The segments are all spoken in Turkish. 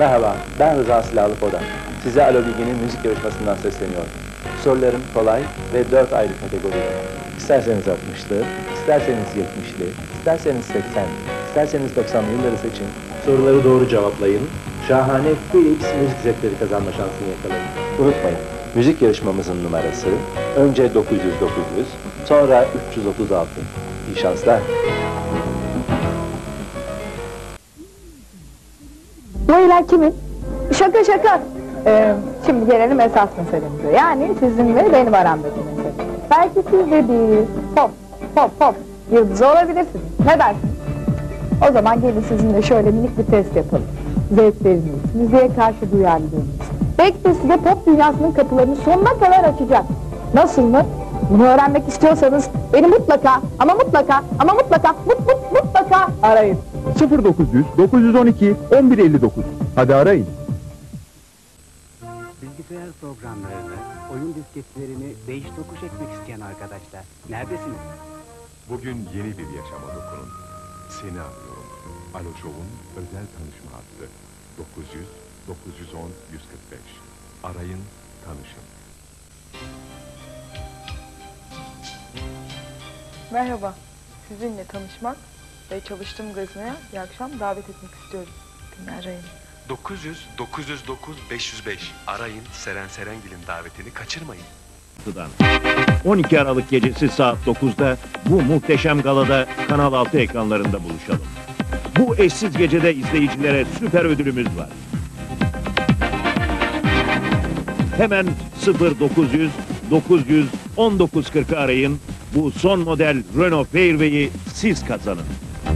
Merhaba, ben Rıza Silahlı Poda. Size Alo Ligi'nin müzik yarışmasından sesleniyorum. Sorularım kolay ve 4 ayrı kategoride. İsterseniz 60'lı, isterseniz 70'li, isterseniz 80, isterseniz 90'lı yılları seçin. Soruları doğru cevaplayın. Şahane Philips müzik zevkleri kazanma şansını yakalayın. Unutmayın, müzik yarışmamızın numarası önce 900-900, sonra 336. İyi şanslar. Bu ilan kimin? Şaka şaka. Şimdi gelelim esas meselemize. Yani sizin ve benim aramdaki mesele. Belki siz de bir pop yıldızı olabilirsiniz. Ne dersiniz? O zaman gelin sizinle şöyle minik bir test yapalım. Zevkleriniz, müziğe karşı duyarlılığınız. Belki de size pop dünyasının kapılarını sonuna kadar açacak. Nasıl mı? Bunu öğrenmek istiyorsanız beni mutlaka arayın. 0900 912 1159. Hadi arayın. Bilgisayar programlarını, oyun disketlerini değiş tokuş etmek isteyen arkadaşlar, neredesiniz? Bugün yeni bir yaşama dokunun. Seni arıyorum. Alo Show'un özel tanışma hattı. 900 910 145. Arayın, tanışın. Merhaba, sizinle tanışmak ve çalıştığım gazinoya bir akşam davet etmek istiyorum. Beni arayın. 900 909 505. Arayın, Seren Serengil'in davetini kaçırmayın. 12 Aralık gecesi saat 9'da bu muhteşem galada Kanal 6 ekranlarında buluşalım. Bu eşsiz gecede izleyicilere süper ödülümüz var. Hemen 0900 900 1940'ı arayın. Bu son model Renault Fairway'i siz kazanın.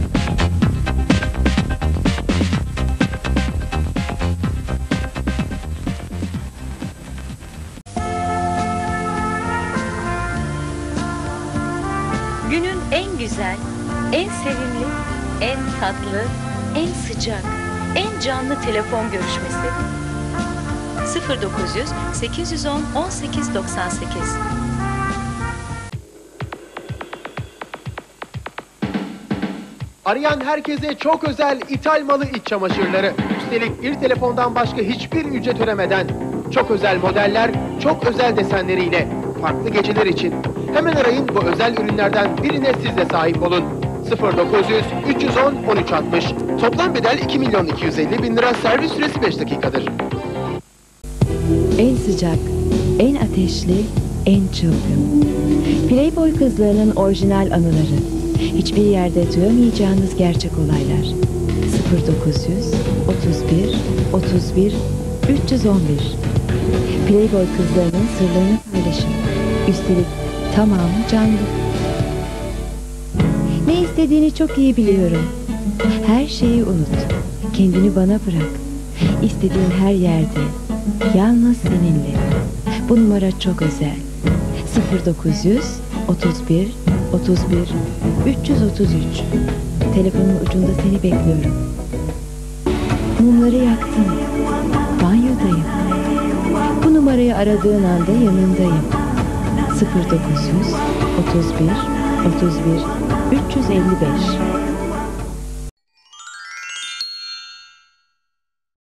Günün en güzel, en sevimli, en tatlı, en sıcak, en canlı telefon görüşmesi. 0900 810 1898. Arayan herkese çok özel ithal malı iç çamaşırları. Üstelik bir telefondan başka hiçbir ücret ödemeden. Çok özel modeller, çok özel desenleriyle. Farklı geceler için. Hemen arayın, bu özel ürünlerden birine siz de sahip olun. 0900 310 1360. Toplam bedel 2.250.000 lira, servis süresi 5 dakikadır. En sıcak, en ateşli, en çılgın. Playboy kızlarının orijinal anıları. Hiçbir yerde duyamayacağınız gerçek olaylar. 0900 31 31 311. Playboy kızlarının sırlarını paylaşın. Üstelik tamamı canlı. Ne istediğini çok iyi biliyorum. Her şeyi unut. Kendini bana bırak. İstediğin her yerde. Yalnız seninle. Bu numara çok özel. 0900 31 31 333. Telefonun ucunda seni bekliyorum. Mumları yaktım. Banyodayım. Bu numarayı aradığın anda yanındayım. 0900 31 31 355.